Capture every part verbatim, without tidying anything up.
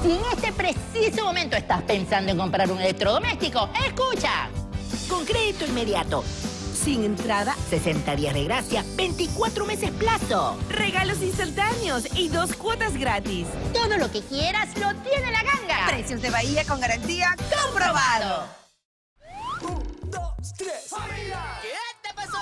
Si en este preciso momento estás pensando en comprar un electrodoméstico, ¡escucha! Con crédito inmediato, sin entrada, sesenta días de gracia, veinticuatro meses plazo. Regalos instantáneos y dos cuotas gratis. Todo lo que quieras lo tiene la ganga. Precios de Bahía con garantía comprobado. Un, dos, tres. ¡Familia! ¿Qué te pasó?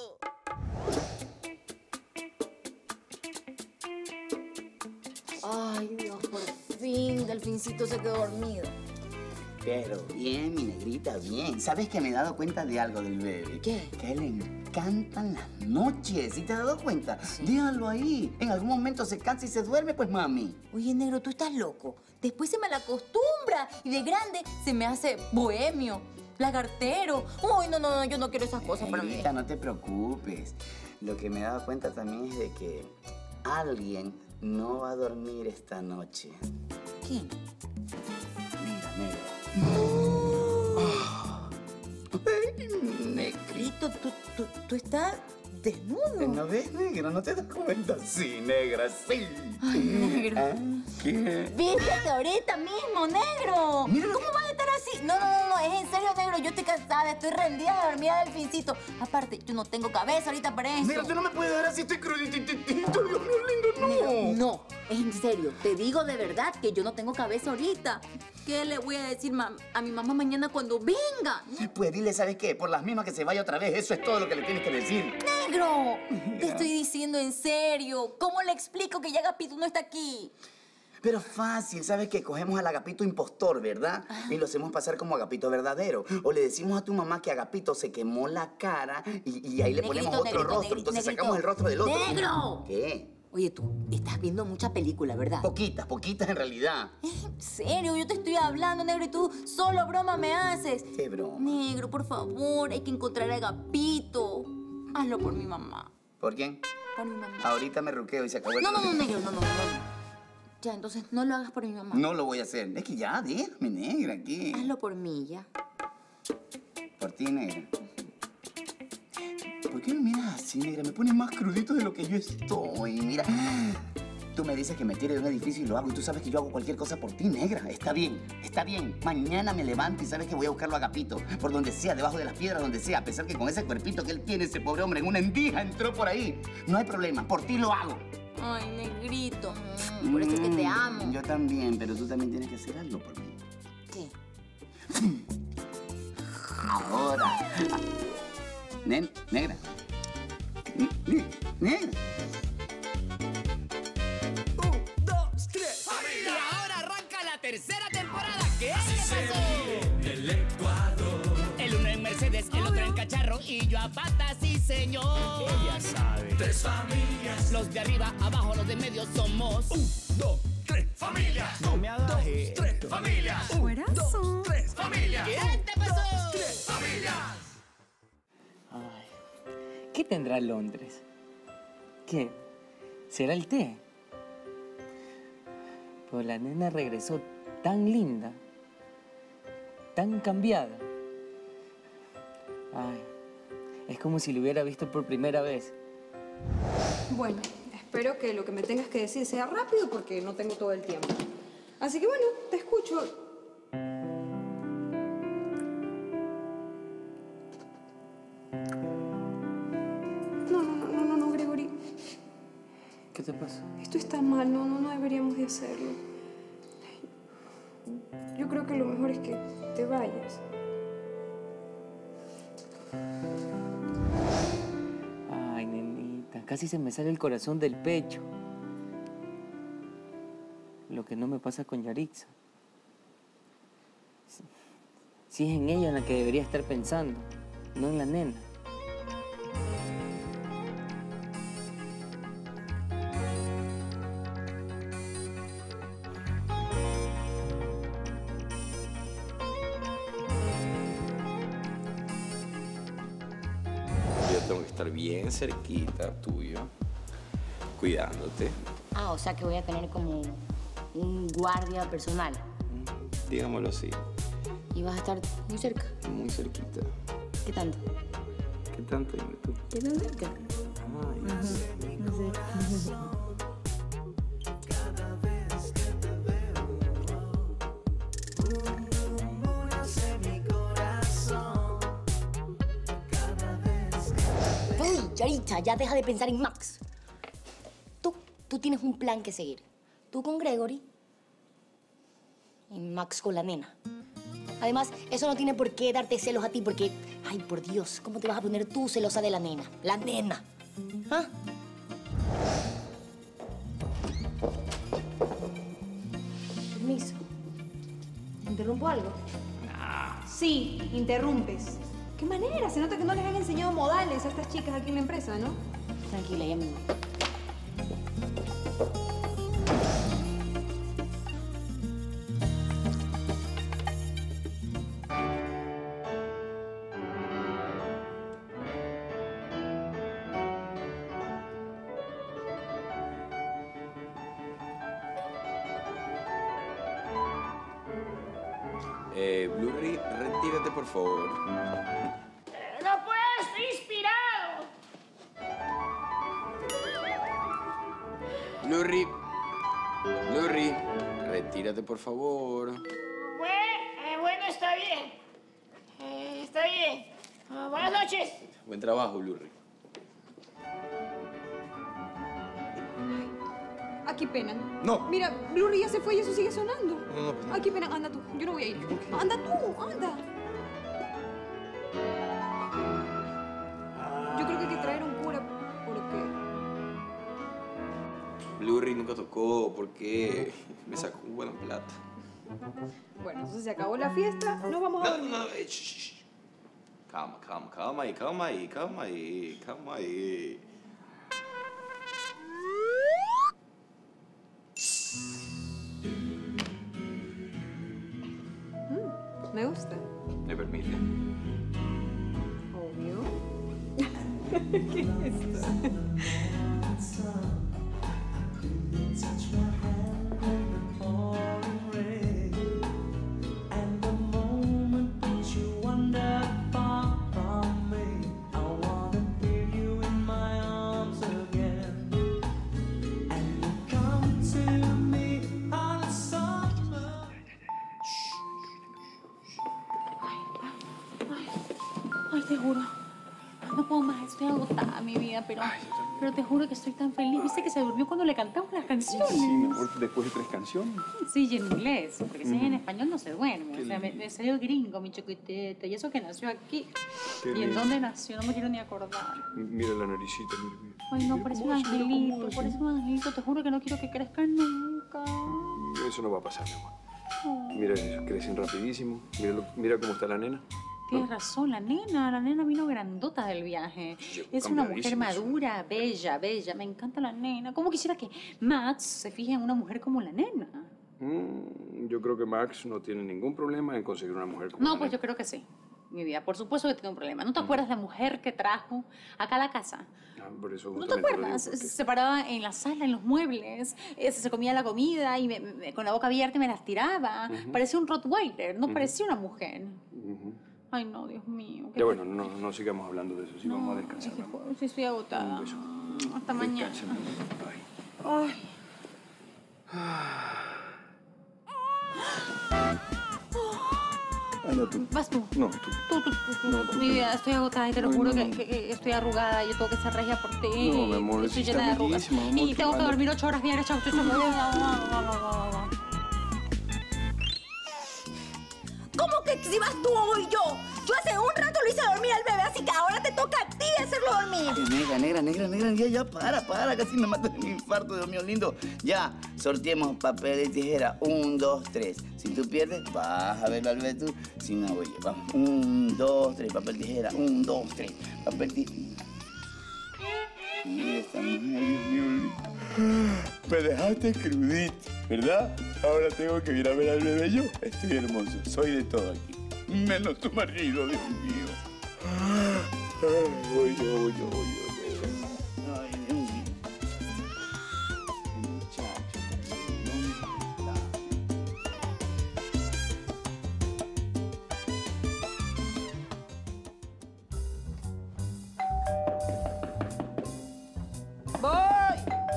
Ay, Dios, por fin, Delfincito se quedó dormido. Pero bien, mi negrita, bien. ¿Sabes que me he dado cuenta de algo del bebé? ¿Qué? Que a él le encantan las noches. ¿Sí te has dado cuenta? Sí. Déjalo ahí. En algún momento se cansa y se duerme, pues, mami. Oye, negro, tú estás loco. Después se me la acostumbra y de grande se me hace bohemio, lagartero. Uy, no, no, no, yo no quiero esas cosas para mí. Negrita, no te preocupes. Lo que me he dado cuenta también es de que alguien no va a dormir esta noche. ¿Quién? Mira, negra. Ay, Negrito, ¿tú, tú, tú estás desnudo. ¿No ves, negra? ¿No te das cuenta? Sí, negra, sí. Ay, negro. ¿Ah? ¿Qué? Vístete ahorita mismo, negro. Míralo. ¿Cómo vas a estar así? No, no, no, no, es en serio, negro. Yo estoy cansada, estoy rendida de dormir del fincito. Aparte, yo no tengo cabeza ahorita para eso. Negra, tú no me puedes dar así, estoy cruditito, Dios mío lindo, no. Negro, no, es en serio. Te digo de verdad que yo no tengo cabeza ahorita. ¿Qué le voy a decir ma a mi mamá mañana cuando venga? Pues dile, ¿sabes qué? Por las mismas que se vaya otra vez, eso es todo lo que le tienes que decir. ¡Negro! Te estoy diciendo en serio. ¿Cómo le explico que ya Agapito no está aquí? Pero fácil, ¿sabes qué? Cogemos al Agapito impostor, ¿verdad? Y lo hacemos pasar como Agapito verdadero. O le decimos a tu mamá que Agapito se quemó la cara y, y ahí le Negrito, ponemos otro negrito, rostro. negrito, Entonces negrito. sacamos el rostro del otro. ¡Negro! ¿Qué? Oye, tú estás viendo mucha película, ¿verdad? Poquitas, poquitas en realidad. En serio, yo te estoy hablando, negro, y tú solo broma me haces. ¿Qué broma? Negro, por favor, hay que encontrar a Agapito. Hazlo por mi mamá. ¿Por quién? Por mi mamá. Ahorita me ruqueo y se acabó el No, no, no, problema. negro, no, no, no, no. Ya, entonces no lo hagas por mi mamá. No lo voy a hacer. Es que ya, déjame, negra, ¿qué? Hazlo por mí, ya. Por ti, negra. ¿Por qué me miras así, negra? Me pones más crudito de lo que yo estoy. Mira, tú me dices que me tire de un edificio y lo hago. Y tú sabes que yo hago cualquier cosa por ti, negra. Está bien, está bien. Mañana me levanto y sabes que voy a buscarlo a Agapito. Por donde sea, debajo de las piedras, donde sea. A pesar que con ese cuerpito que él tiene, ese pobre hombre, en una endija entró por ahí. No hay problema, por ti lo hago. Ay, negrito. Mm, por eso es que te amo. Mm, Yo también, pero tú también tienes que hacer algo por mí. ¿Qué? Ahora. Nen, negra. Ne- Negra. Un, dos, tres. Y ahora arranca la tercera temporada. ¿Qué pasó? El Ecuador. El uno en Mercedes, el otro en cacharro y yo a patas, sí señor. Ella sabe. Tres familias. Los de arriba, abajo, los de medio somos. Un, dos, tres familias. No me hagas dos, esto. tres familias. Un, dos, tres familias. ¿Qué te pasó? Tres familias. Ay, ¿qué tendrá Londres? ¿Qué? ¿Será el té? Pero la nena regresó tan linda, tan cambiada. Ay, es como si lo hubiera visto por primera vez. Bueno, espero que lo que me tengas que decir sea rápido porque no tengo todo el tiempo. Así que bueno, te escucho. No, no, no, no, no, no, Gregory. ¿Qué te pasa? Esto está mal, no, no, no deberíamos de hacerlo. Yo creo que lo mejor es que te vayas. Ay, nenita, casi se me sale el corazón del pecho. Lo que no me pasa con Yarixa. Sí es en ella en la que debería estar pensando, no en la nena. Yo tengo que estar bien cerquita tuyo, cuidándote. Ah, o sea que voy a tener como un guardia personal. Digámoslo así, Y vas a estar muy cerca. muy cerquita. ¿Qué tanto? ¿Qué tanto? Dime tú. ¿Qué tan cerca? Ay, No sé. Yaritza, ya deja de pensar en Max. Tú, tú tienes un plan que seguir. Tú con Gregory y Max con la nena. Además, eso no tiene por qué darte celos a ti, porque... Ay, por Dios, ¿cómo te vas a poner tú celosa de la nena? La nena. ¿Ah? Permiso. ¿Interrumpo algo? Sí, interrumpes. ¿Qué manera? Se nota que no les han enseñado modales a estas chicas aquí en la empresa, ¿no? Tranquila, ya mismo. Eh, Blurry, retírate, por favor. No puedo, estoy inspirado. Blurry. Blurry, retírate, por favor. Bueno, eh, bueno, está bien. Eh, está bien. Ah, buenas noches. Buen trabajo, Blurry. Aquí penan. No. Mira, Blurry ya se fue y eso sigue sonando. No, no, pues no. Aquí penan, anda tú. Yo no voy a ir. Anda tú, anda. Yo creo que hay que traer un cura porque... Blurry nunca tocó porque me sacó buena plata. Bueno, entonces se acabó la fiesta, nos vamos a No, dormir. no, no. eh, shh, shh. Calma, calma, calma ahí, calma ahí, calma ahí, calma ahí. Mm, me gusta. ¿Me permite? Obvio. ¿Qué es esto? Ay, te juro. No puedo más, estoy agotada, mi vida, pero, pero te juro que estoy tan feliz. ¿Viste que se durmió cuando le cantamos las canciones? Sí, mi amor, después de tres canciones. Sí, y en inglés, porque si es en Ujú. español no se duerme. Qué O sea, me, me salió gringo, mi chiquitete, y eso que nació aquí. Qué ¿Y en lindo. dónde nació? No me quiero ni acordar. Mira la naricita, mira, mira. Ay, no, Mira parece un cómo hace, mira cómo angelito, hace. parece un angelito. Te juro que no quiero que crezca nunca. Eso no va a pasar, mi amor. Mira, crecen rapidísimo. Mira, lo- mira cómo está la nena. Tienes razón, la nena, la nena vino grandota del viaje. Es una mujer cambiadísima, madura, bella, bella. Me encanta la nena. ¿Cómo quisiera que Max se fije en una mujer como la nena? Mm, yo creo que Max no tiene ningún problema en conseguir una mujer como No, la pues nena. yo creo que sí. Mi vida, por supuesto que tiene un problema. ¿No te acuerdas la mujer que trajo acá a la casa? Ah, por eso ¿No te justamente lo digo, acuerdas? porque- Se paraba en la sala, en los muebles, eh, se comía la comida y me- me- con la boca abierta me las tiraba. Ujú. Parecía un Rottweiler, no Ujú. parecía una mujer. Ujú. Ay, no, Dios mío. Ya bueno, no, no sigamos hablando de eso. Sí, vamos a descansar. Sí, vamos. sí, estoy agotada. Un beso. Hasta mañana. Descansa, mi amor. Bye. Ay. Anda tú. Vas tú. No, tú. Tú, tú, tú, tú. No, tú Mi que- vida, estoy agotada y te lo Ay, juro no, que, no. que- que estoy arrugada. Yo tengo que ser regia por ti. No, mi amor, estoy sí llena de está arrugas. bellísima, amor, Y tú tengo que anda. dormir ocho horas diarias. Chau, chau, chau. ¿Cómo que si vas tú o voy yo? Yo hace un rato lo hice dormir al bebé, así que ahora te toca a ti hacerlo dormir. Ay, negra, negra, negra, negra, ya, ya, para, para, casi me matas de un infarto, Dios mío lindo. Ya, sorteemos papel y tijera, un, dos, tres. Si tú pierdes, vas a verlo al bebé tú, si no, voy yo. Vamos, un, dos, tres, papel, tijera, un, dos, tres, papel, tijera. Mira esta mujer, Dios mío lindo. Me dejaste crudito, ¿verdad? Ahora tengo que ir a ver al bebé yo. Estoy hermoso, soy de todo aquí. Menos tu marido, Dios mío. Ay, voy yo, voy yo, voy yo. Ay, Dios mío. Muchacho, ¿dónde está? ¡Voy!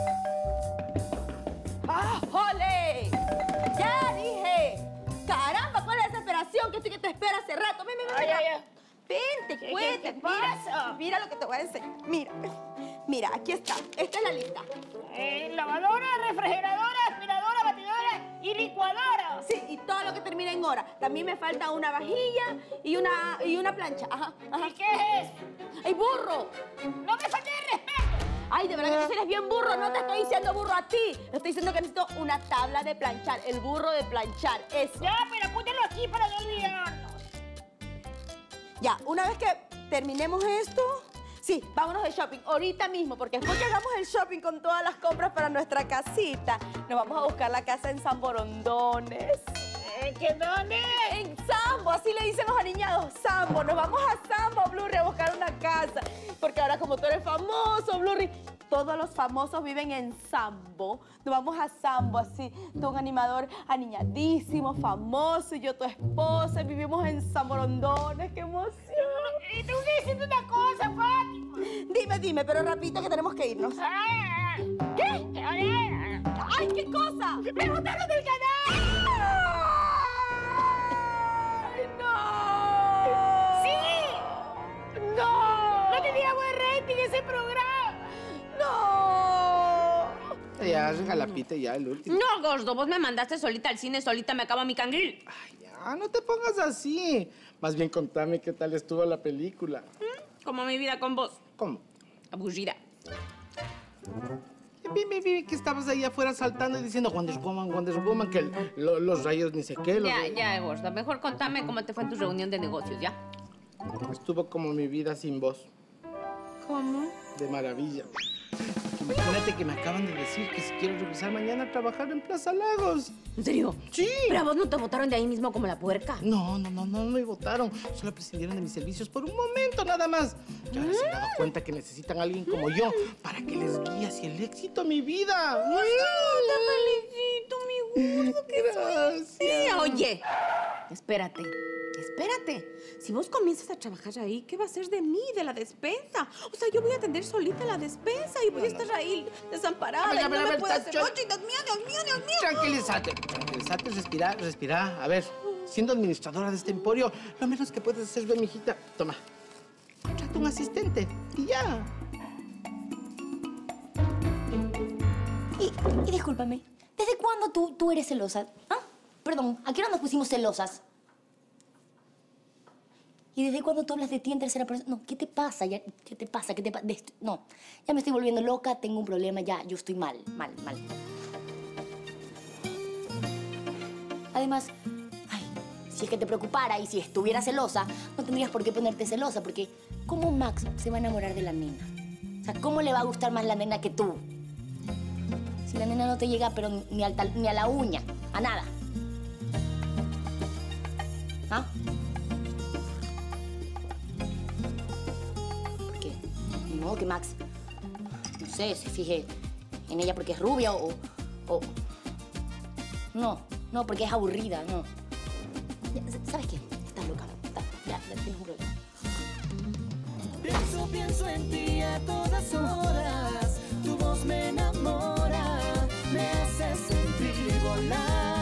¡Ah, jole! ¡Ya dije! ¡Caramba, cuál es la desesperación que estoy que te espera hace rato! ¡Ven, ven, ven! Ay, ven. ay, ay. Vente, ¿Qué- cuéntame. qué pasa? Mira, mira lo que te voy a enseñar. Mira, mira, aquí está. Esta es la lista. Eh, lavadora, refrigeradora, aspiradora, batidora y licuadora. Sí, y todo lo que termina en hora. También me falta una vajilla y una, y una plancha. Ajá, ajá. ¿Y qué es eso? ¡Ay, burro! ¡No me faltes de respeto! Ay, de verdad que tú sí eres bien burro. No te estoy diciendo burro a ti. Te estoy diciendo que necesito una tabla de planchar. El burro de planchar. Eso. Ya, pero apúntalo aquí para no olvidarnos. Ya, una vez que terminemos esto, sí, vámonos de shopping ahorita mismo, porque después que hagamos el shopping con todas las compras para nuestra casita, nos vamos a buscar la casa en San Borondones. Eh, ¿Qué dónde? En Sambo, así le dicen los aniñados, Sambo. Nos vamos a Sambo, Blurry, a buscar una casa. Porque ahora como tú eres famoso, Blurry, todos los famosos viven en Sambo. Nos vamos a Sambo, así. Tú un animador aniñadísimo, famoso, y yo tu esposa, y vivimos en San Borondones. ¡Qué emoción! Y te estoy diciendo una cosa, Fátima. Dime, dime, pero rapidito que tenemos que irnos. Ay, ¿Qué? ay, ay. ¡Ay, qué cosa! ¡Me botaron del canal! ¡Ay, no! ¡Sí! ¡No! ¡No tenía buen rating ese programa! ¡No! Ya, regalapita ya, el último. No, gordo, vos me mandaste solita al cine, solita me acaba mi cangril. Ay, ya, no te pongas así. Más bien contame qué tal estuvo la película. Como mi vida con vos. ¿Cómo? Aburrida. Vi, vi, vi que estabas ahí afuera saltando y diciendo Wonder Woman, Wonder Woman, que el- lo- los rayos ni sé qué. Los Ya, ya, gordo. Mejor contame cómo te fue en tu reunión de negocios, ¿ya? Estuvo como mi vida sin vos. ¿Cómo? De maravilla. Imagínate que me acaban de decir que si quiero regresar mañana a trabajar en Plaza Lagos. ¿En serio? Sí. ¿Pero a vos no te votaron de ahí mismo como la puerca? No, no, no, no me votaron. Solo prescindieron de mis servicios por un momento nada más. Y ahora se han dado cuenta que necesitan a alguien como yo para que les guíe hacia el éxito mi vida. Te felicito, mi gordo. ¡Qué Gracias. suerte! Oye, espérate. Espérate, si vos comienzas a trabajar ahí, ¿qué va a ser de mí, de la despensa? O sea, yo voy a atender solita la despensa y voy a estar ahí desamparada. A ver, a y ver, no a me ver, puedo Tacho. hacer ocho y Dios mío, Dios mío, Dios mío. Tranquilízate, tranquilízate, respira, respira. A ver, siendo administradora de este emporio, lo menos que puedes hacer, ve, mijita. Toma, contrata un asistente y ya. Y, y discúlpame, ¿desde cuándo tú, tú eres celosa? ¿Ah? Perdón, ¿a qué hora nos pusimos celosas? ¿Y desde cuándo tú hablas de ti en tercera persona? No, ¿qué te pasa? Ya, ¿Qué te pasa? ¿Qué te pasa? No, ya me estoy volviendo loca, tengo un problema, ya, yo estoy mal, mal, mal. Además, ay, si es que te preocupara y si estuviera celosa, no tendrías por qué ponerte celosa, porque ¿cómo Max se va a enamorar de la nena? O sea, ¿cómo le va a gustar más la nena que tú? Si la nena no te llega, pero ni, al tal- ni a la uña, a nada. ¿Ah? ¿Por qué? Ni modo que Max, no sé, se fije en ella porque es rubia o... o... No, no, porque es aburrida, no. Ya, ¿sabes qué? Estás loca. Estás, ya, ya tienes un problema. Pienso, pienso en ti a todas horas. Tu voz me enamora, me hace sentir volar.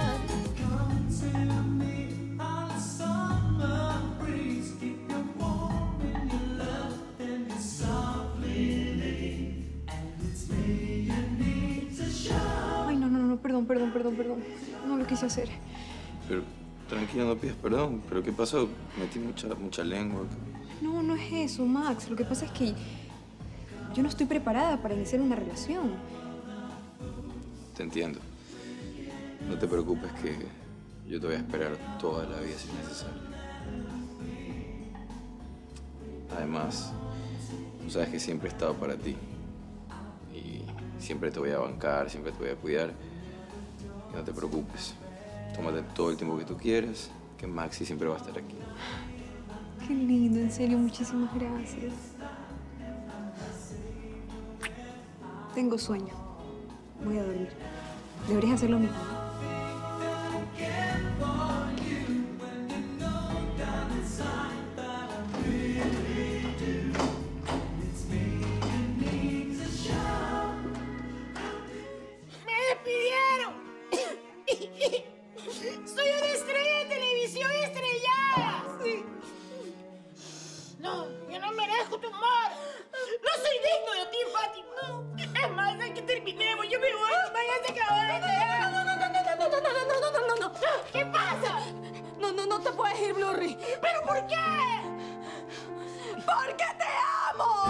Ay, no, no, no, perdón, perdón, perdón, perdón. No lo quise hacer. Pero tranquila, no pidas perdón. ¿Pero qué pasó? Metí mucha, mucha lengua. No, no es eso, Max. Lo que pasa es que yo no estoy preparada para iniciar una relación. Te entiendo. No te preocupes que yo te voy a esperar toda la vida si es necesario. Además, tú sabes que siempre he estado para ti. Y siempre te voy a bancar, siempre te voy a cuidar. Y no te preocupes. Tómate todo el tiempo que tú quieras, que Maxi siempre va a estar aquí. Qué lindo, en serio, muchísimas gracias. Tengo sueño. Voy a dormir. Deberías hacer lo mismo. ¡Me despidieron! ¡Soy una estrella de televisión estrellada! Sí. ¿Por qué? ¡Porque te amo!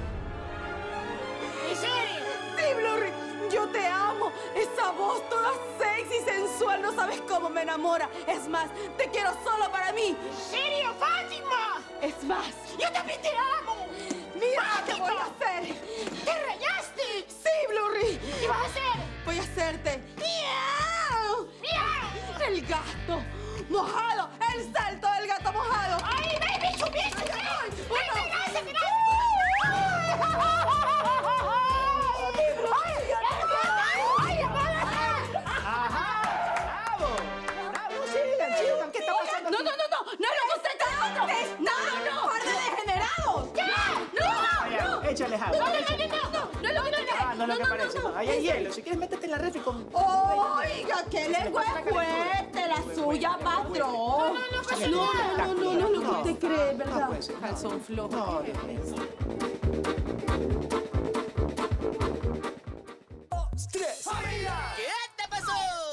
¿En serio? Sí, Blurry, yo te amo. Esa voz toda sexy y sensual, no sabes cómo me enamora. Es más, te quiero solo para mí. ¿En serio, Fátima? Es más, ¡Yo también te amo! mira ¡Fátima! qué voy a hacer. ¡Te rayaste! Sí, Blurry. ¿Qué vas a hacer? Voy a hacerte ¡miau! ¡Miau! El gato mojado, el salto del gato mojado. ¡Ay, ven, bicho, bicho! ¡Ven! ¡Ven, lánzate, lánzate! No, no, no, no, no es lo que usted está dando. No, no, no. ¡Par de degenerados! ¡Ya! ¡No! No, échale agua. No, no, no, no, no, no es lo que tiene. Ah, no es lo que parece. No, ahí hay hielo. Si quieres, métete en la refri con... Oiga, qué lengua es fuerte, la suya, patrón. No, no, no, no, no, no, no, lo que usted cree, ¿verdad? No puede ser. Calzón flojo. No, Dios mío. Dos, tres. ¿Qué te pasó?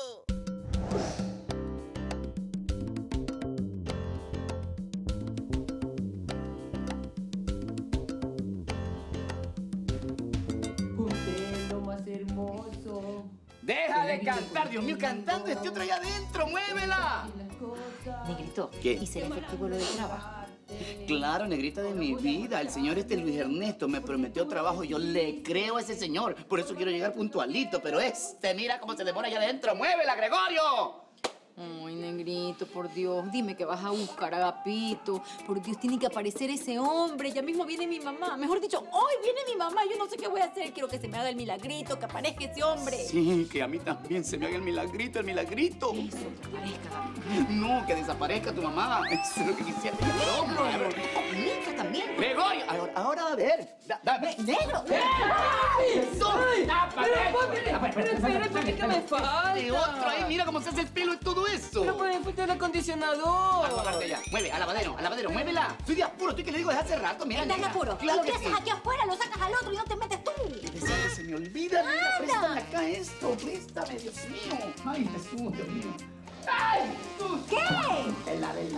Usted lo más hermoso. Deja de cantar, Dios mío, cantando este otro allá adentro, muévela. Negrito, ¿Qué? ¿y será efectivo lo de trabajo? Claro, negrita de mi vida, el señor este Luis Ernesto me prometió trabajo y yo le creo a ese señor. Por eso quiero llegar puntualito, pero este, mira cómo se demora allá adentro. ¡Muévela, Gregorio! Ay, negrito, por Dios, dime que vas a buscar a Agapito. Por Dios, tiene que aparecer ese hombre. Ya mismo viene mi mamá. Mejor dicho, hoy viene mi mamá. Yo no sé qué voy a hacer. Quiero que se me haga el milagrito, que aparezca ese hombre. Sí, que a mí también se me haga el milagrito, el milagrito. Eso, que aparezca. No, que desaparezca tu mamá. Eso es lo que quisiera. Negro, mi hija también. Gregorio, ahora, ahora a ver. Da- dame. Negro. ¡Eso! Espera, espera, que me falta. Y otro ahí, mira cómo se hace el pelo y todo eso. Pero puede faltar el acondicionador. Aparte ya. Mueve, al lavadero, al lavadero, muévela. Estoy de apuro, estoy que le digo desde hace rato. Mira, ¿Estás de negra. apuro? Claro ¿Y que qué sí. haces aquí afuera? Lo sacas al otro y no te metes tú. Pesado, se me olvida, negra. Préstame acá esto. Préstame, Dios mío. Ay, Jesús, Dios mío. ¡Ay, Jesús! ¿Qué? Vela, vela.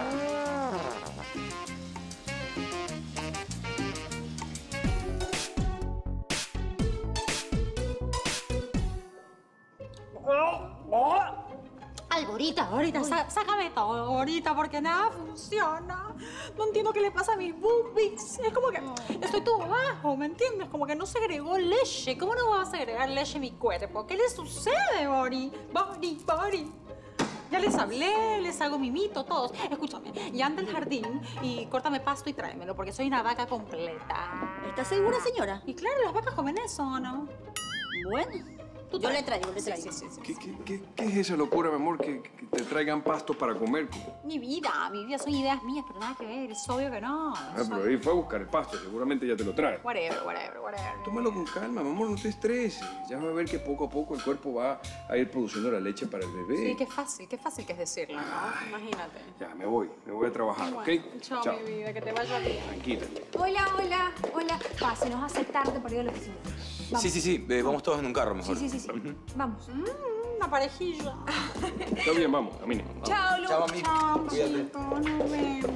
Algo ahorita, ahorita, sá- sácame todo ahorita porque nada funciona. No entiendo qué le pasa a mis boobies. Es como que estoy todo bajo, ¿me entiendes? Como que no segregó leche. ¿Cómo no va a segregar leche en mi cuerpo? ¿Qué le sucede, Bori? Bori, Bori. Ya les hablé, les hago mimito, todos. Escúchame, ya anda al jardín y córtame pasto y tráemelo porque soy una vaca completa. ¿Estás segura, señora? Y claro, las vacas comen eso, ¿no? Bueno, yo le traigo, le traigo. Sí, sí, sí. ¿Qué, qué, qué, qué es esa locura, mi amor? Que, que te traigan pasto para comer. Mi vida, mi vida, son ideas mías, pero nada que ver, es obvio que no. Ah, pero ahí fue a buscar el pasto, seguramente ya te lo trae. Whatever, whatever, whatever. Tómalo con calma, mi amor, no te estreses. Ya vas a ver que poco a poco el cuerpo va a ir produciendo la leche para el bebé. Sí, qué fácil, qué fácil que es decirlo, ¿no? Imagínate. Ya, me voy, me voy a trabajar, ¿ok? Chao, mi vida, que te vaya bien. Tranquila. Hola, hola, hola. Pa, se nos hace tarde para ir a la oficina. Vamos. Sí, sí, sí. eh, vamos todos en un carro mejor. Sí, sí, sí, sí. Vamos. Mm, una parejilla. Está bien, vamos, camine. Vamos. Chao, Lu. Chao, mami. Chao, Cuídate. chiquito, nos vemos.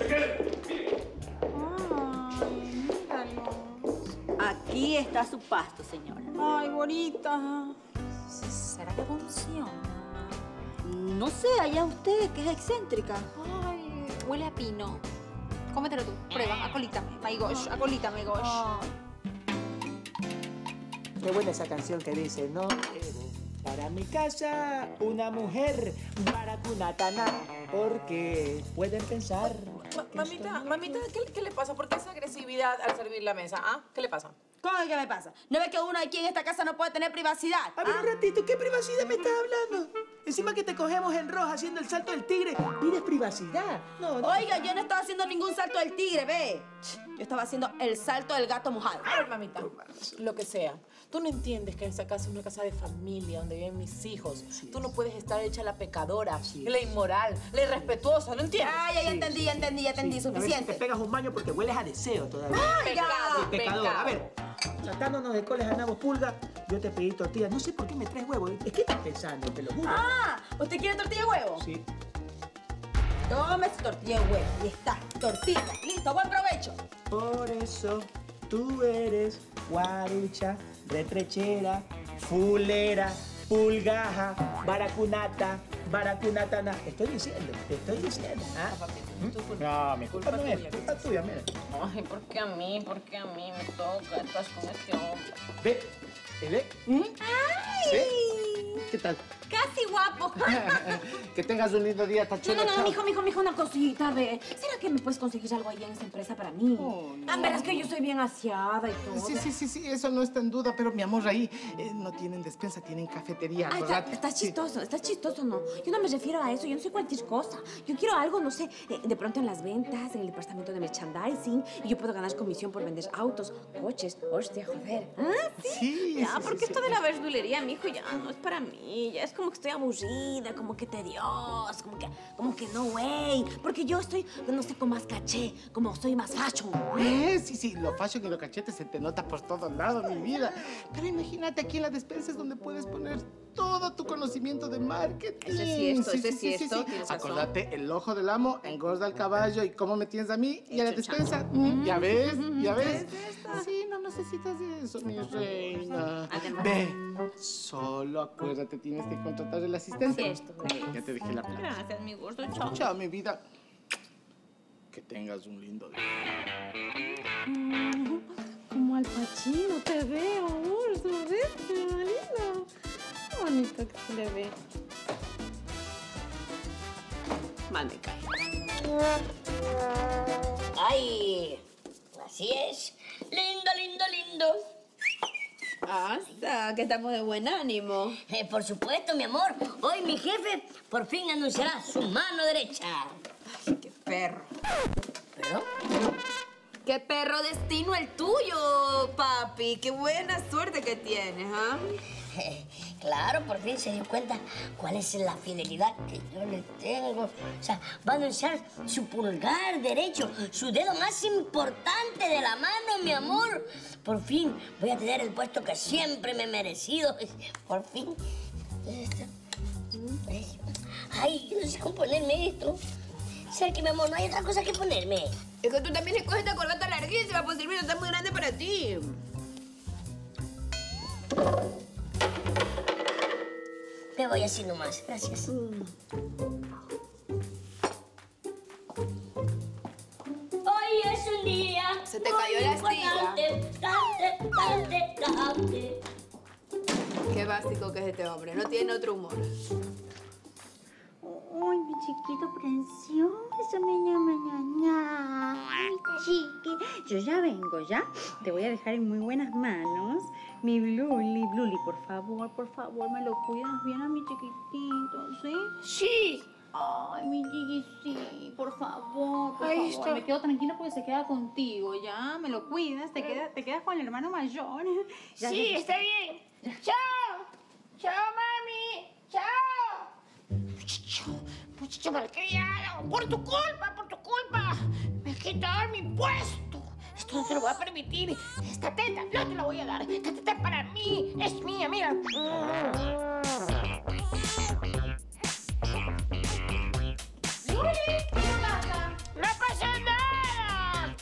Ay, míralo. Aquí está su pasto, señora. Ay, bonita. ¿Será que funciona? No sé, allá usted, que es excéntrica. Ay, huele a pino. Cómetelo tú, prueba, acolítame, my gosh, acolítame, gosh. Qué buena esa canción que dice, no eres para mi casa una mujer maracunatana, porque pueden pensar... Ma- mamita, mamita, ¿qué, ¿qué le pasa? ¿Por qué esa agresividad al servir la mesa? ¿Ah? ¿Qué le pasa? ¿Cómo que me pasa? ¿No ves que uno aquí en esta casa no puede tener privacidad? A ver, un ratito, ¿qué privacidad me estás hablando? Encima que te cogemos en roja haciendo el salto del tigre, pides privacidad. No, no. Oiga, yo no estaba haciendo ningún salto del tigre, ve. Yo estaba haciendo el salto del gato mojado. A ver, mamita, lo que sea. Tú no entiendes que esta casa es una casa de familia donde viven mis hijos. Tú no puedes estar hecha la pecadora, la inmoral, la irrespetuosa, ¿no entiendes? Ah, ya, ya entendí, ya entendí, ya entendí, A ver si suficiente. te pegas un baño porque hueles a deseo todavía. Oiga. Sí, pecador. A ver, tratándonos de coles a nabos pulga, yo te pedí tortilla. No sé por qué me traes huevo. ¿Es que estás pensando? Te lo juro. Ah, ¿usted quiere tortilla de huevo? Sí. Tome su tortilla de huevo. Ahí está, tortilla. Listo, buen provecho. Por eso tú eres guarucha, retrechera, fulera, pulgaja, baracunata, baracunatana. Estoy diciendo, te estoy diciendo. ¿Ah? No, mi culpa no es, culpa tuya, mira. Ay, ¿por qué a mí? ¿Por qué a mí me toca? Estás con este hombre. Ve, ve. ¡Ay! ¿Sí? ¿Qué tal? Casi guapo. Que tengas un lindo día, No, Tachuela. no, no, chao. mijo, mijo, mijo, una cosita, ve. ¿Será que me puedes conseguir algo ahí en esa empresa para mí? Oh, no. Ah, verás que yo soy bien aseada y todo. Sí, sí, sí, sí, eso no está en duda, pero mi amor, ahí eh, no tienen despensa, tienen cafetería, Ah, ¿verdad? está, está chistoso, está chistoso, ¿no? Yo no me refiero a eso, yo no soy cualquier cosa. Yo quiero algo, no sé, eh, de pronto en las ventas, en el departamento de merchandising, y yo puedo ganar comisión por vender autos, coches, hostia, joder. ¿Ah, sí? Sí, Ya, sí, porque sí, esto sí. de la verdulería, mijo, ya no es para mí. Ya es como que estoy aburrida, como que tediosa, como que, como que no, way. Porque yo estoy, no sé, con más caché, como soy más fashion. Eh, sí, sí, lo fashion y los cachetes se te nota por todos lados, mi vida. Pero imagínate, aquí en la despensa es donde puedes poner todo tu conocimiento de marketing. Eso es cierto, eso es cierto, tienes razón. Acordate, el ojo del amo engorda al caballo y cómo me tienes a mí y a la Chucha. despensa. mm, ¿Ya ves? ¿Ya ves? ¿Qué es esto? Sí, no necesitas de eso, mi reina. Además- Ve, solo acuérdate, tienes que contratar el asistente. Cierto, güey. Ya te dejé la plata. Gracias, mi gusto, chao. Chao, mi vida. Que tengas un lindo día. Mm, Como al Pacino te veo, Urso, ¿ves? Qué lindo. Qué bonito que se le ve. Mal me cae. ¡Ay! Así es. Lindo, lindo, lindo. Hasta que estamos de buen ánimo. Eh, por supuesto, mi amor. Hoy mi jefe por fin anunciará su mano derecha. Ay, qué perro. ¿Perdón? Qué perro destino el tuyo, papi. Qué buena suerte que tienes, ¿ah? Claro, por fin se dio cuenta cuál es la fidelidad que yo le tengo. O sea, va a anunciar su pulgar derecho, su dedo más importante de la mano, mi amor. Por fin voy a tener el puesto que siempre me he merecido. Por fin. Ay, yo no sé cómo ponerme esto. ¿Sabes qué, mi amor? No hay otra cosa que ponerme. Es que tú también escoges esta corbata larguísima, pues el mío está muy grande para ti. Me voy así nomás. Gracias. Hoy es un día. Se te cayó la estilla. Cante, cante, cante. Qué básico que es este hombre. No tiene otro humor. Ay, mi chiquito precioso, mi ña, mi ña, ña. Mi chiqui. Yo ya vengo, ¿ya? Te voy a dejar en muy buenas manos. Mi Bluli, Bluli, por favor, por favor, me lo cuidas bien a mi chiquitito, ¿sí? Sí. Ay, mi chiqui, sí, por favor, por Ahí favor. está. Me quedo tranquila porque se queda contigo, ¿ya? Me lo cuidas, te, queda, te quedas con el hermano mayor. Ya, Sí, ya. está bien. ¡Chao! ¡Chao, mami! ¡Chao! Muchacho, muchacho malcriado. Por tu culpa, por tu culpa. Me has quitado mi puesto. Esto no te lo voy a permitir. Esta teta no te la voy a dar. Esta teta es para mí. Es mía, mira. Luli, ¿qué pasa? ¡No pasa nada!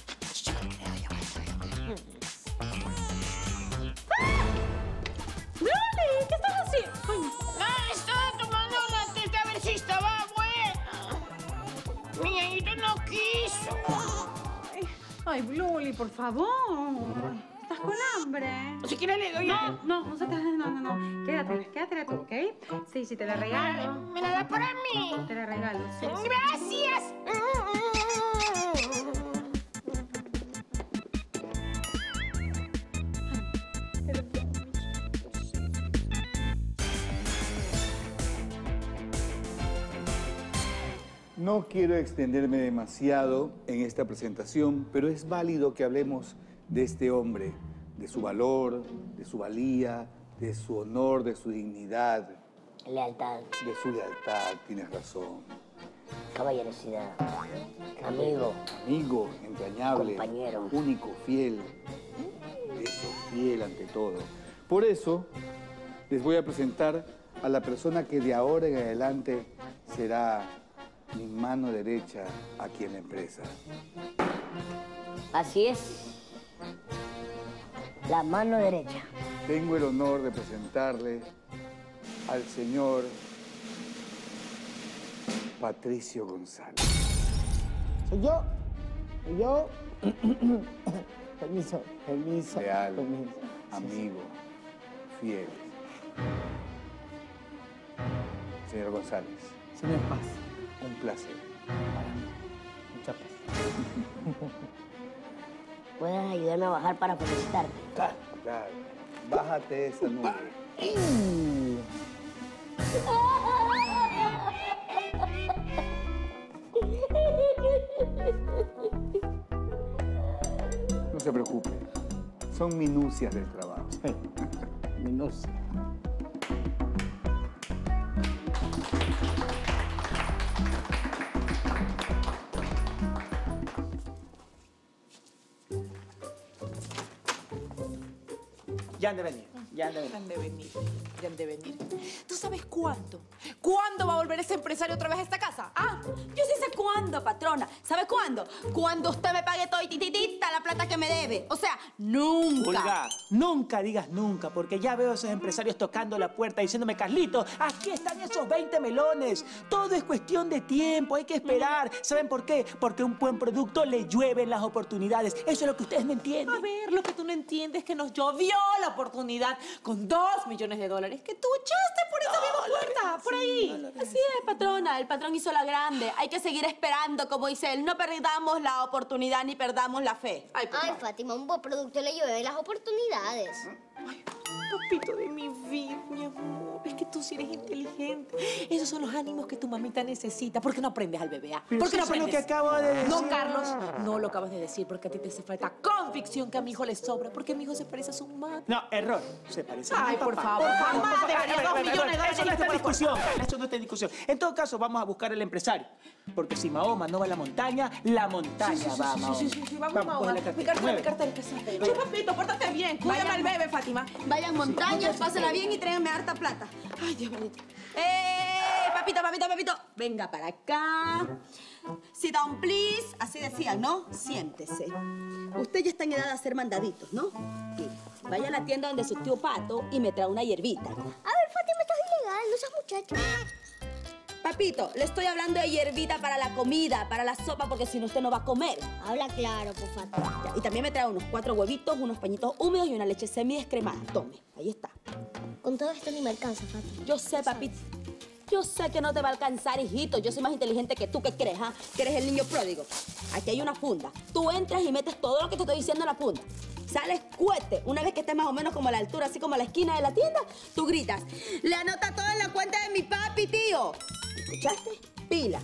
Luli, ¿qué estás haciendo? Ay, Ah, estaba tomando la teta a ver si estaba buena. Mi ñañito no quiso. Ay, ay, Bluli, por favor. ¿Estás con hambre? Si quieres le doy a... No, no, no se te... No, no, no. Quédatela, quédatela tú, ¿ok? Sí, sí, te la regalo. Me la da para mí. Te la regalo, sí. sí. Gracias. No quiero extenderme demasiado en esta presentación, pero es válido que hablemos de este hombre, de su valor, de su valía, de su honor, de su dignidad. Lealtad. De su lealtad, tienes razón. Caballerosidad. Amigo. Amigo, entrañable. Compañero. Único, fiel. Eso, fiel ante todo. Por eso, les voy a presentar a la persona que de ahora en adelante será mi mano derecha aquí en la empresa. Así es. La mano derecha. Tengo el honor de presentarle al señor Patricio González. ¿Soy yo? ¿Soy yo? Permiso, permiso. Leal, permiso. amigo, fiel. Señor González. Señor Paz. Un placer. Mucha paz. ¿Puedes ayudarme a bajar para felicitarte? Claro, claro. Bájate esa nube. No se preocupe. Son minucias del trabajo. Minucias. Ya han de venir, ya han de venir. Ya han de venir, ya han de venir. ¿Tú sabes cuándo? ¿Cuándo va a volver ese empresario otra vez a esta casa? Ah, yo sí sé cuándo, patrona. ¿Sabe cuándo? Cuando usted me pague todo y tititita la plata que me debe. O sea, nunca. Olga, nunca digas nunca, porque ya veo a esos empresarios tocando la puerta diciéndome, Carlito, aquí están esos veinte melones. Todo es cuestión de tiempo, hay que esperar. ¿Saben por qué? Porque un buen producto le llueven las oportunidades. Eso es lo que ustedes no entienden. A ver, lo que tú no entiendes es que nos llovió la oportunidad con dos millones de dólares que tú echaste por esa misma puerta, por ahí. Así es, patrona. El patrón hizo la grande. Hay que seguir esperando, como dice él. No perdamos la oportunidad ni perdamos la fe. Ay, Ay Fátima, un buen producto le llueve las oportunidades. Ay, papito de mi vida, mi amor. Es que tú sí eres inteligente. Esos son los ánimos que tu mamita necesita. ¿Por qué no aprendes al bebé? ¿Ah? Pero ¿Por qué no eso es lo aprendes? que acabo de decir. No, Carlos, no lo acabas de decir porque a ti te hace falta convicción que a mi hijo le sobra. Porque mi hijo se parece a su madre. No, error. Se parece a Ay, mi por papá. favor, Por mamá, favor, debería por dos favor, millones de dólares Eso no está en por discusión. Eso no está en discusión. En todo caso, vamos a buscar el empresario. Porque si Mahoma no va a la montaña, la montaña Sí, sí, sí, va a sí, Mahoma. sí, sí, sí, vamos, coge Mahoma. la cartera. Mi cartera, Mueve. mi cartera, que sí. Sí, papito, pórtate bien. Cuídame al bebé, Fátima. Vayan montañas, pásenla bien y tráiganme harta plata. Ay, Dios mío. ¡Eh! Papito, papito, papito. Venga para acá. Sit down, please. Así decían, ¿no? Siéntese. Usted ya está en edad de hacer mandaditos, ¿no? Sí. Vaya a la tienda donde su tío Pato y me trae una hierbita. A ver, Fátima, estás ilegal, no seas muchacho. Papito, le estoy hablando de hierbita para la comida, para la sopa, porque si no usted no va a comer. Habla claro, pues, Fátima. Ya, y también me trae unos cuatro huevitos, unos pañitos húmedos y una leche semidescremada. Tome, ahí está. Con todo esto ni me alcanza, Fátima. Yo sé, papito. Yo sé que no te va a alcanzar, hijito. Yo soy más inteligente que tú. ¿Qué crees, ah? Que eres el niño pródigo. Aquí hay una funda. Tú entras y metes todo lo que te estoy diciendo en la funda. Sales cuete. Una vez que estés más o menos como a la altura, así como a la esquina de la tienda, tú gritas, le anota todo en la cuenta de mi papi, tío. ¿Escuchaste? Pila.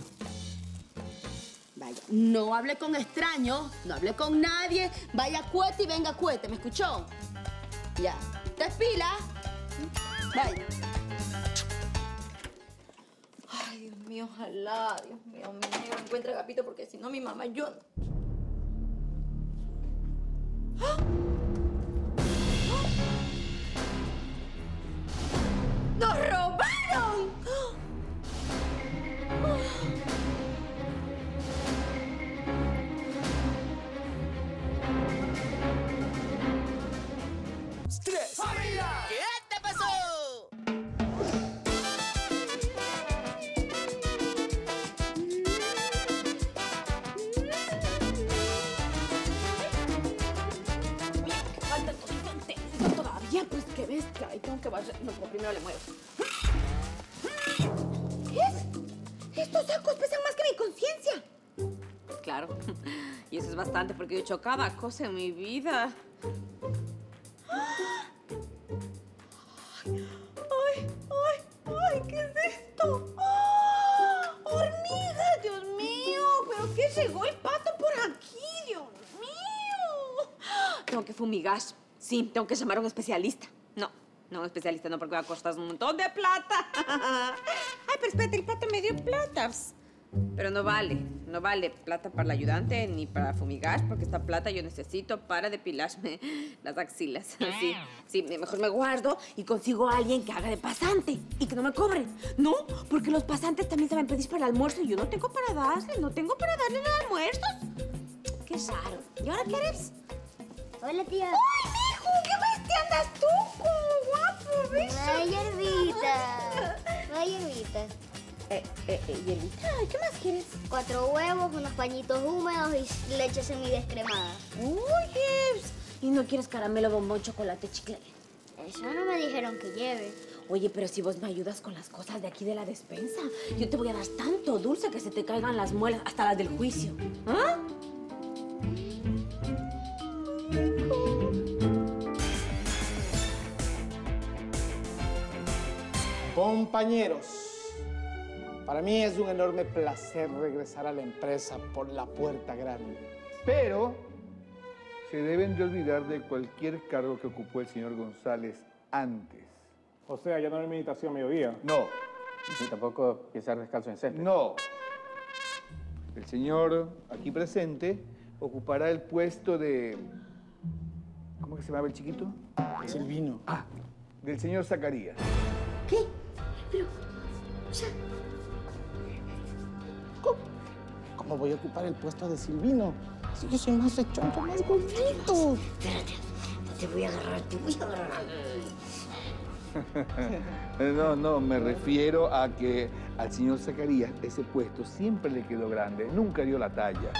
Vaya, no hable con extraños, no hable con nadie. Vaya cuete y venga cuete, ¿me escuchó? Ya. ¿Te pila? Vaya. Ay, Dios mío, ojalá, Dios mío, mi negro encuentre a Gapito porque si no mi mamá, yo... ¡Ah! ¡Nos robaron! ¡Tres! ¡Familia! ¿Qué te pasó? Falta todavía entero todavía, pues qué bestia. Ahí tengo que bajar. No, como primero le muevo. ¿Qué? Estos sacos pesan más que mi conciencia. Claro. Y eso es bastante porque yo he hecho cada cosa en mi vida. ¡Ay, ay, ay! ¿Qué es esto? ¡Ah! ¡Hormiga! ¡Dios mío! ¿Pero qué llegó el pato por aquí? ¡Dios mío! Tengo que fumigar. Sí, tengo que llamar a un especialista. No, no un especialista no, porque va a costar un montón de plata. Ay, pero espérate, el pato me dio plata. Pero no vale, no vale plata para el ayudante ni para fumigar, porque esta plata yo necesito para depilarme las axilas. Sí, sí, mejor me guardo y consigo a alguien que haga de pasante y que no me cobre. No, porque los pasantes también saben pedir para el almuerzo y yo no tengo para darle, no tengo para darle los almuerzos. Qué raro. ¿Y ahora qué eres? Hola, tía. ¡Ay, mijo! ¿Qué más te andas tú? ¡Como guapo, bicho! Ay, hierbita. Ay, hierbita. Eh, eh, eh, hierbita. Ay, ¿qué más quieres? Cuatro huevos, unos pañitos húmedos y leche semidescremada. Oye, ¿y no quieres caramelo, bombón, chocolate, chicle? Eso no me dijeron que lleve. Oye, pero si vos me ayudas con las cosas de aquí de la despensa, yo te voy a dar tanto dulce que se te caigan las muelas, hasta las del juicio. ¿Ah? Compañeros, para mí es un enorme placer regresar a la empresa por la puerta grande. Pero se deben de olvidar de cualquier cargo que ocupó el señor González antes. O sea, ya no hay meditación a mediodía. No. Ni tampoco pisar descalzo en césped. No. El señor aquí presente ocupará el puesto de... ¿Cómo que se llamaba el chiquito? Silvino. Ah, del señor Zacarías. ¿Qué? Pero, o sea... ¿Cómo? ¿Cómo voy a ocupar el puesto de Silvino? Si yo soy más rechoncho, más gordito. Espérate, te voy a agarrar, te voy a agarrar. No, no, me refiero a que al señor Zacarías ese puesto siempre le quedó grande, nunca dio la talla.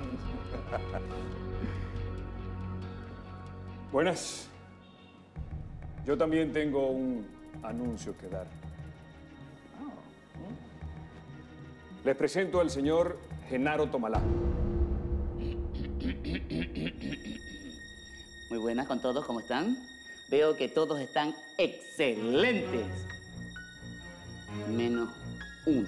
Buenas. Yo también tengo un anuncio que dar. Les presento al señor Genaro Tomalá. Muy buenas con todos, ¿cómo están? Veo que todos están excelentes. Menos uno.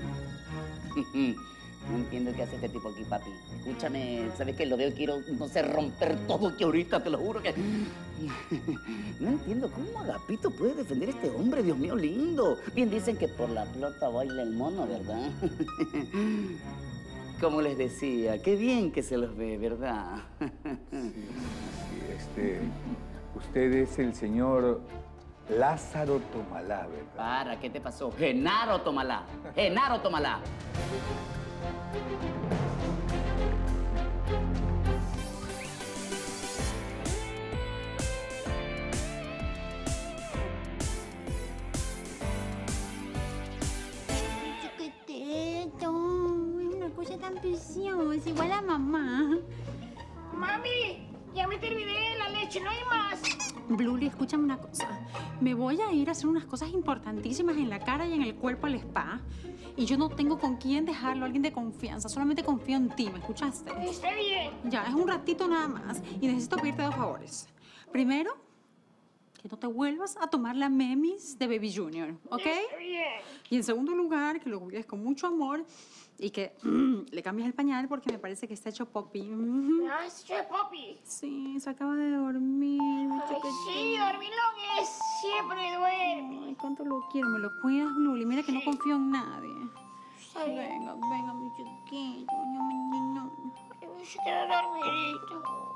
No entiendo qué hace este tipo aquí, papi. Escúchame, ¿sabes qué? Lo veo y quiero, no sé, romper todo que ahorita, te lo juro que... No entiendo cómo Agapito puede defender a este hombre, Dios mío, lindo. Bien dicen que por la plata baila el mono, ¿verdad? Como les decía, qué bien que se los ve, ¿verdad? Sí, este... Usted es el señor Lázaro Tomalá, ¿verdad? Para, ¿qué te pasó? Genaro Tomalá. Genaro Tomalá. Chiquitito, es una cosa tan preciosa, igual a mamá. Mami, ya me terminé la leche, no hay más. Bluli, escúchame una cosa. Me voy a ir a hacer unas cosas importantísimas en la cara y en el cuerpo al spa. Y yo no tengo con quién dejarlo, alguien de confianza. Solamente confío en ti, ¿me escuchaste? Está bien. Ya, es un ratito nada más. Y necesito pedirte dos favores. Primero, que no te vuelvas a tomar la memis de Baby Junior, ¿ok? Está bien. Y en segundo lugar, que lo cuides con mucho amor y que mm, le cambies el pañal porque me parece que está hecho popi. Ah, ¿es hecho popi? Sí, se acaba de dormir. mi Ay, chiquitín. sí, dormilón es, siempre duerme. Ay, cuánto lo quiero, me lo cuidas, Bluli. Mira que no confío en nadie. Está bien. Venga, venga, mi chiquito. No, no, no. Ay, se quedó dormidito.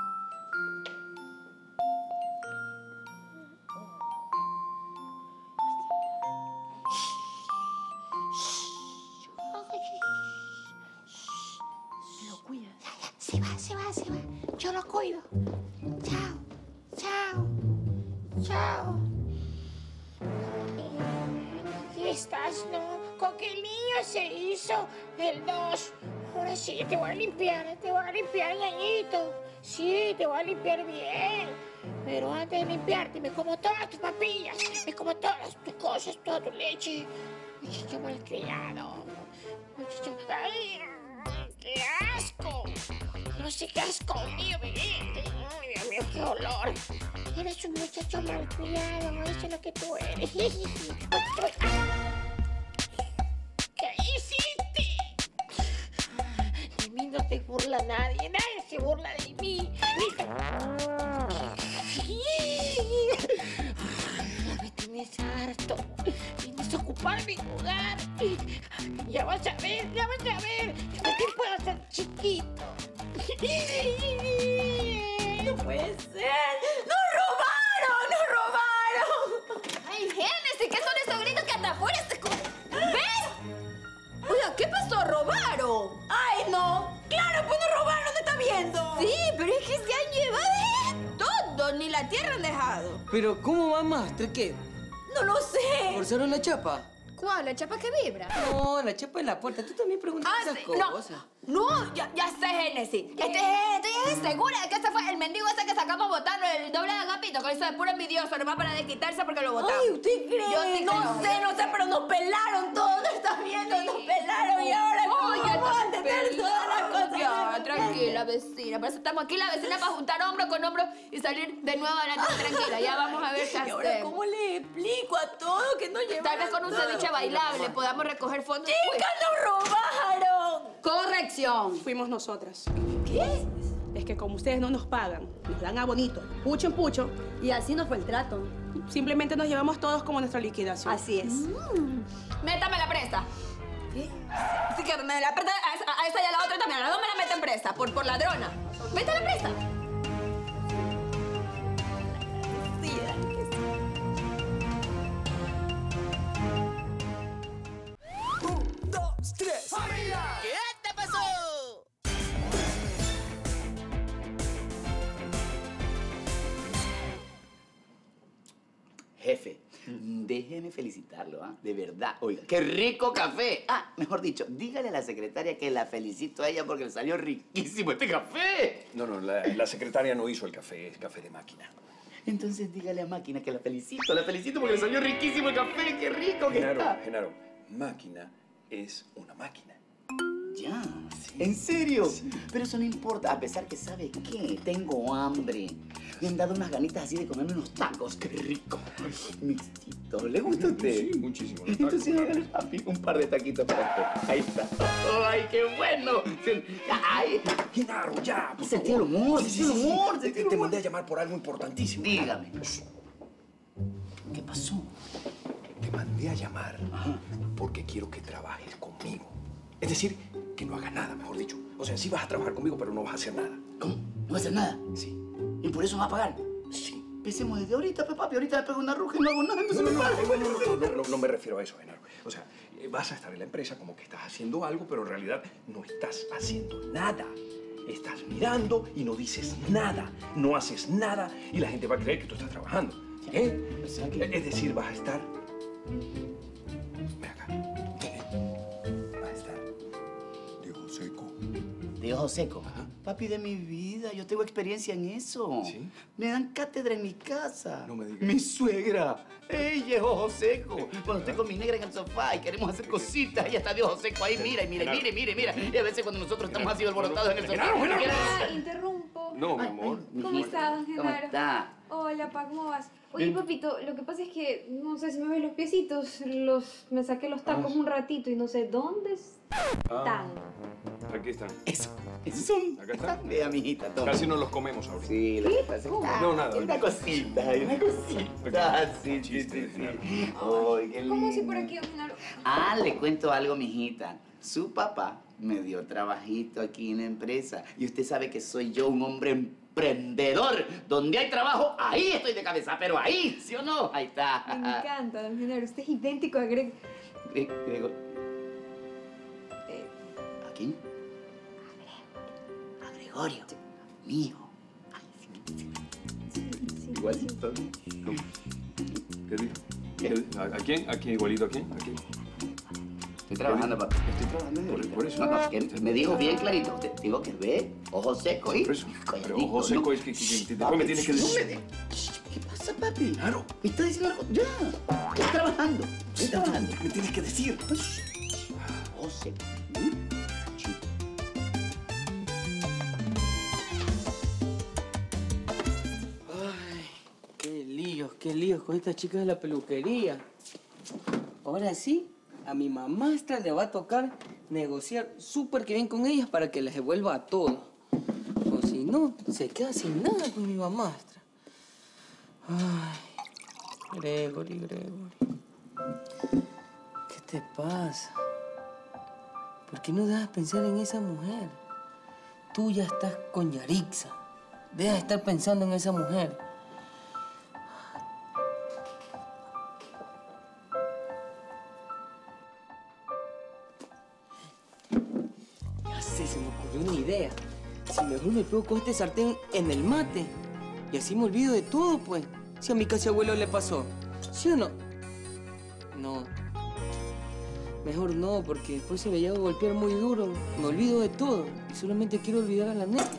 Me lo cuidas. Se va, se va, se va. Yo lo cuido. Chao, chao, chao. Aquí estás, ¿no? Con que el niño se hizo el dos. Ahora sí, te voy a limpiar, te voy a limpiar, ñañito. Sí, te voy a limpiar bien. Pero antes de limpiarte, me como todas tus papillas, me como todas tus cosas, toda tu leche. Muchacho malcriado. Muchacho... ¡Ay! ¡Qué asco! No sé qué asco mío, bebé. Ay, Dios mío, qué olor. Eres un muchacho malcriado, eso es lo que tú eres. ¿Qué hiciste? De mí no se burla nadie, nadie se burla de mí. Me tienes harto, tienes vas a ocupar mi lugar. Ya vas a ver, ya vas a ver. Yo también puedo ser chiquito. ¡No puede ser! ¡Nos robaron! ¡Nos robaron! ¡Ay, Génesis! ¿Qué son esos gritos que hasta afuera se escuchan? ¿Ves? Oiga, ¿qué pasó? ¿Robaron? ¡Ay, no! ¡Claro, pues nos robaron! ¿Dónde está viendo? Sí, pero es que se han llevado todo. Ni la tierra han dejado. Pero, ¿cómo va más? ¿Qué? ¡No lo sé! ¿Forzaron la chapa? ¿Cuál? ¿La chapa que vibra? No, la chapa en la puerta. Tú también preguntas Ah, esas sí, cosas. No, no, ya, ya sé, Génesis. Estoy, estoy segura de que ese fue el mendigo ese que sacamos votando, el doble de Agapito, que eso es puro envidioso, nomás para desquitarse porque lo votamos. Ay, ¿usted cree? Yo sí no creo. sé, no sé, pero nos pelaron todos. ¿No estás viendo? Nos pelaron y ahora ¿cómo Oye, vamos a tener perdón. todas las cosas? Ya, tranquila, vecina. Por eso estamos aquí, la vecina, para juntar hombro con hombro y salir de nuevo adelante tranquila. Ya vamos a ver qué ¿Y ahora hacemos. cómo le explico a todo que no llevamos Tal vez con un nada? ceviche bailable podamos recoger fondos. ¡Chicas, nos robaron! Corrección. Fuimos nosotras. ¿Qué? Es que como ustedes no nos pagan, nos dan abonito, pucho en pucho. Y así nos fue el trato. Simplemente nos llevamos todos como nuestra liquidación. Así es. Mm. Métame la presa. ¿Qué? Así que me la presa a esa, a esa y a la otra también. A las dos me la meten presa por, por ladrona. Vete a la presa. Sí, dale que sí. Un, dos, tres. ¿Qué te pasó? Jefe, déjeme felicitarlo, ¿ah? De verdad. Oiga, ¡qué rico café! Ah, mejor dicho, dígale a la secretaria que la felicito a ella porque le salió riquísimo este café. No, no, la, la secretaria no hizo el café, es café de máquina. Entonces dígale a Máquina que la felicito, la felicito porque le salió riquísimo el café. ¡Qué rico que Genaro, está! Genaro, máquina es una máquina. Ya, ¿en serio? Pero eso no importa, a pesar que, ¿sabe qué? Tengo hambre. Me han dado unas ganitas así de comerme unos tacos. ¡Qué rico! Mixtito, ¿le gusta a usted? Sí, muchísimo. los Entonces tacos. hágale, papi, un par de taquitos para usted. Ahí está. ¡Ay, qué bueno! ¡Ay! Genaro, ya, por Sentí el humor, Sí, sí, sentí el sí, sí. humor, Te, sentí el te humor. mandé a llamar por algo importantísimo. Dígame. ¿Qué pasó? Te mandé a llamar porque quiero que trabajes conmigo. Es decir, que no hagas nada, mejor dicho. O sea, sí vas a trabajar conmigo, pero no vas a hacer nada. ¿Cómo? ¿No vas a hacer nada? Sí. ¿Y por eso me va a pagar? Sí. Empecemos desde ahorita, pues, papi. Ahorita me pego una ruja y no hago nada, entonces No, me no, paga. no, no, no, no, no, no me refiero a eso, Genaro. O sea, eh, vas a estar en la empresa como que estás haciendo algo, pero en realidad no estás haciendo nada. Estás mirando y no dices nada. No haces nada y la gente va a creer que tú estás trabajando. ¿Eh? Es decir, vas a estar... Ven acá. Vas a estar de ojo seco. De ojo seco. Papi, de mi vida, yo tengo experiencia en eso. ¿Sí? Me dan cátedra en mi casa. No me digas. Mi suegra. Ella es ojo seco. Cuando estoy con mi negra en el sofá y queremos hacer cositas, ella está de ojo seco ahí. Mira, y mire, mire, mire, mira. Y a veces cuando nosotros estamos así alborotados en el sofá. Genaro, Genaro. Ah, interrumpo. No, mi amor. ¿Cómo está, don ¿Cómo Genaro? está? Hola, pa, ¿cómo vas? Oye, Bien. papito, lo que pasa es que, no sé si me ves los piecitos, los, me saqué los tacos Ah. un ratito y no sé dónde Ah, están. aquí están. Eso, esos son. Acá están. Vea, mijita, toma. Casi no los comemos ahorita. Sí, lo que pasa es que... No, nada. Hay una cosita, hay una cosita. Ah, sí, sí, sí, sí. Ay, qué ¿Cómo así lindo. por aquí, don Genaro? Ah, le cuento algo, mijita. Su papá me dio trabajito aquí en la empresa. Y usted sabe que soy yo un hombre emprendedor. Donde hay trabajo, ahí estoy de cabeza. Pero ahí, ¿sí o no? Ahí está. Me encanta, don Genaro. Usted es idéntico a Greg. Gre- Grego- Eh, ¿A quién? A Gregorio. Mi hijo. Igualito. ¿Cómo? ¿Qué dijo? ¿Qué dijo? ¿A, a quién? ¿A quién? ¿Igualito a quién? ¿A quién? Estoy trabajando, papá. Estoy trabajando desde Por- ahorita. por eso. No, no, que me dijo bien clarito. Te digo que ve, ojo seco, ¿y? Por eso. Pero ojo seco es que, que- que- que después me tienes que No me decir. de- ¿Qué pasa, papi? Claro. Me está diciendo algo. Ya. Estoy trabajando. Estoy trabajando. Me tienes que decir. Ojo seco. Ay, qué líos, qué líos con estas chicas de la peluquería. Ahora sí, a mi mamastra le va a tocar negociar súper que bien con ellas para que les devuelva a todo. O si no, se queda sin nada con mi mamastra. Ay, Gregory, Gregory. te pasa? ¿Por qué no dejas pensar en esa mujer? Tú ya estás con Yarixa. Deja de estar pensando en esa mujer. Ya sé, se me ocurrió una idea. Si mejor me pego con este sartén en el mate. Y así me olvido de todo, pues. Si a mi casi abuelo le pasó. ¿Sí o no? No. Mejor no, porque después si le llego a golpear muy duro, me olvido de todo. Y solamente quiero olvidar a la nena.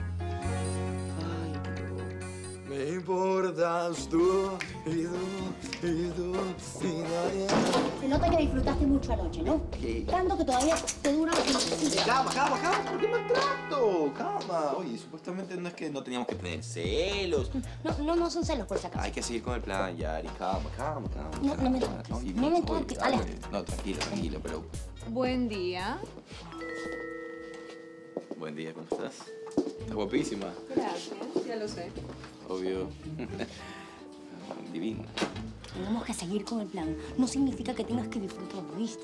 Me importas tú y tú y tú y nadie. Se nota que disfrutaste mucho anoche, ¿no? ¿Qué? Tanto que todavía te dura... Calma, calma, calma, ¿por qué maltrato? Calma. Oye, supuestamente no es que no teníamos que tener celos. No, no, no son celos, por si acaso. Hay que seguir con el plan, Yari. Calma, calma, calma. No, no me calma. toques. y- No me oye, toques. dale. Aléjate. No, tranquilo, tranquilo, pero... Buen día. Buen día, ¿cómo estás? Estás guapísima. Gracias, ya lo sé. Obvio. Divina. Tenemos que seguir con el plan. No significa que tengas que disfrutarlo, ¿viste?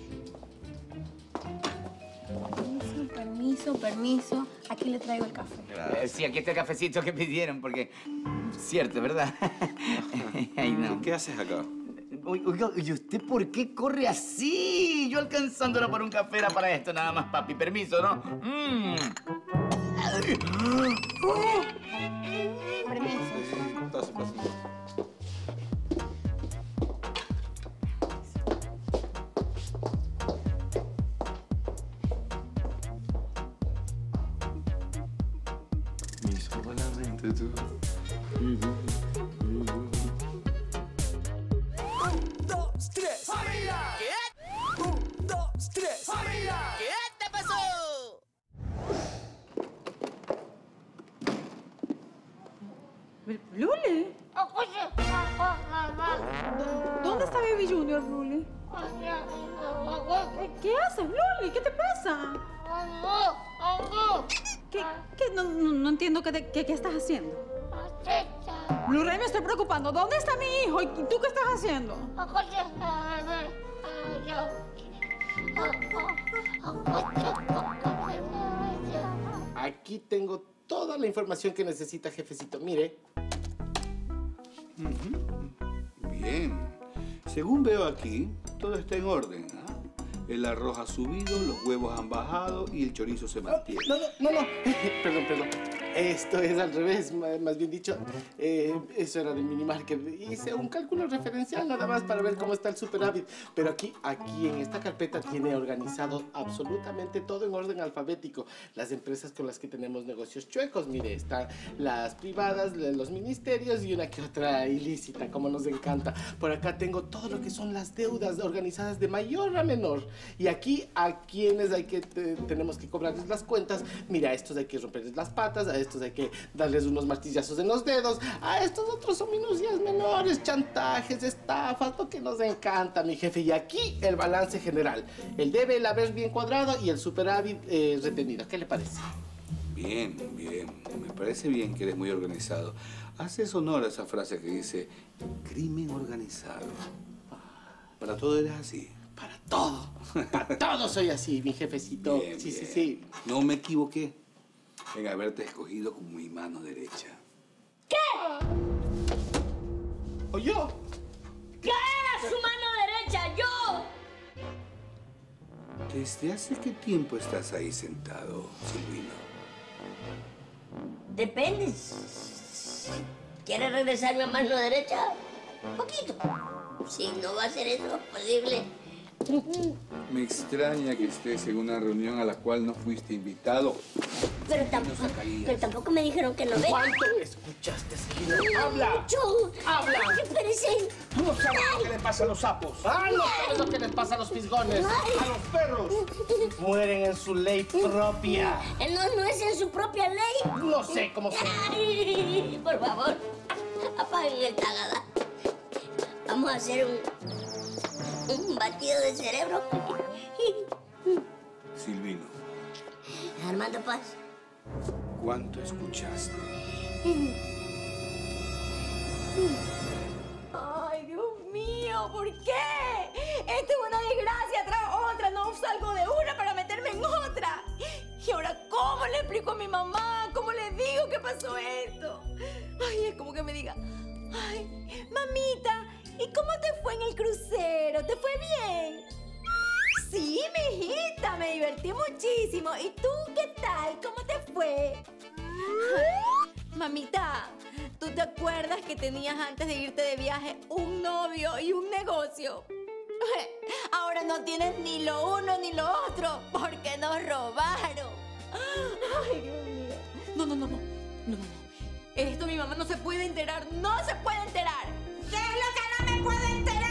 Permiso, permiso, permiso. Aquí le traigo el café. Eh, sí, aquí está el cafecito que pidieron, porque... Cierto, ¿verdad? Ay, no. ¿Qué haces acá? Oiga, ¿y usted por qué corre así? Yo alcanzándola por un café era para esto nada más, papi. Permiso, ¿no? Mm. Ay. Permiso. ¿Cómo estás? Pasa. Mi solamente tú. Un, dos, tres. ¡Familia! ¿Qué? Un, dos, tres. ¡Familia! ¿Qué te pasó? ¿Luli? ¿Dónde está Baby Junior, Luli? ¿Qué haces, Luli? ¿Qué te pasa? ¿Qué, qué? No, no, no entiendo qué, te- qué, qué estás haciendo. Blu-ray, me estoy preocupando. ¿Dónde está mi hijo? ¿Y tú qué estás haciendo? Aquí tengo toda la información que necesita, jefecito. Mire. Ujú. Bien. Según veo aquí, todo está en orden. ¿Ah? El arroz ha subido, los huevos han bajado y el chorizo se mantiene. No, no, no, no. Perdón, perdón. Esto es al revés, ma- más bien dicho. Eh, eso era de Minimarket. Hice un cálculo referencial nada más para ver cómo está el superávit. Pero aquí, aquí en esta carpeta tiene organizado absolutamente todo en orden alfabético. Las empresas con las que tenemos negocios chuecos. Mire, están las privadas, la- los ministerios y una que otra ilícita, como nos encanta. Por acá tengo todo lo que son las deudas organizadas de mayor a menor. Y aquí a quienes hay que te- tenemos que cobrarles las cuentas. Mira, a estos hay que romperles las patas, a estos hay que darles unos martillazos en los dedos, a estos otros son minucias menores, chantajes, estafas, lo que nos encanta, mi jefe. Y aquí el balance general, el debe, el haber bien cuadrado y el superávit eh, retenido. ¿Qué le parece? Bien, bien. Me parece bien que eres muy organizado. Haces honor a esa frase que dice crimen organizado. Para todo eres así. Para todo. Para todo soy así, mi jefecito. Bien, sí, sí, bien. sí. No me equivoqué en haberte escogido como mi mano derecha. ¿O yo? ¿Qué era su mano derecha? ¡Yo! ¿Desde hace qué tiempo estás ahí sentado, Silvino? Depende. ¿Quieres regresarme a mano derecha? Poquito. Si no va a ser eso posible. Me extraña que estés en una reunión a la cual no fuiste invitado. Pero tampoco, pero tampoco me dijeron que no ve. ¿Cuánto escuchaste, Silvino? ¡Habla! Mucho. ¡Habla! Espérense. Tú no sabes lo que le pasa a los sapos. ¡Ah, no sabes lo que les pasa a los fisgones! ¡A los perros! Mueren en su ley propia. No, no es en su propia ley. No sé cómo se... Ay, por favor, apaguen el tagada. Vamos a hacer un, un batido de cerebro. Silvino, Armando Paz. ¿cuánto escuchaste? Ay, Dios mío, ¿por qué? Esto es una desgracia. pasó esto. Ay, es como que me diga, ay, mamita, ¿y cómo te fue en el crucero? ¿Te fue bien? Sí, mijita, me divertí muchísimo. ¿Y tú qué tal? ¿Cómo te fue? Ay, mamita, ¿tú te acuerdas que tenías antes de irte de viaje un novio y un negocio? Ahora no tienes ni lo uno ni lo otro porque nos robaron. Ay, Dios mío. No, no, no, no. No, no, no. Esto mi mamá no se puede enterar. ¡No se puede enterar! ¿Qué es lo que no me puedo enterar?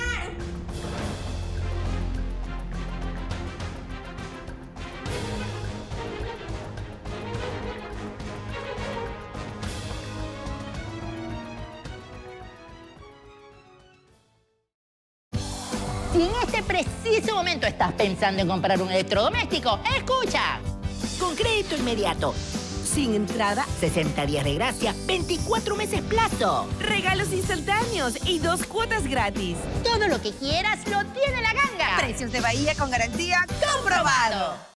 Si en este preciso momento estás pensando en comprar un electrodoméstico, ¡escucha! Con crédito inmediato, sin entrada, sesenta días de gracia, veinticuatro meses plazo. Regalos instantáneos y dos cuotas gratis. Todo lo que quieras lo tiene la ganga. Precios de Bahía con garantía comprobado.